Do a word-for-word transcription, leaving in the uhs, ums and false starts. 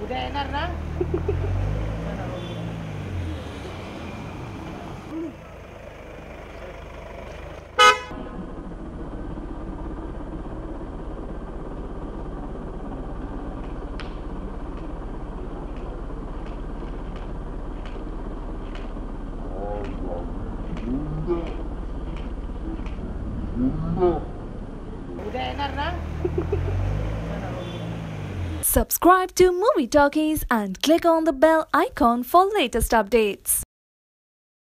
उद्या येणार ना? उद्या येणार ना? Subscribe to Movie Talkies and click on the bell icon for latest updates.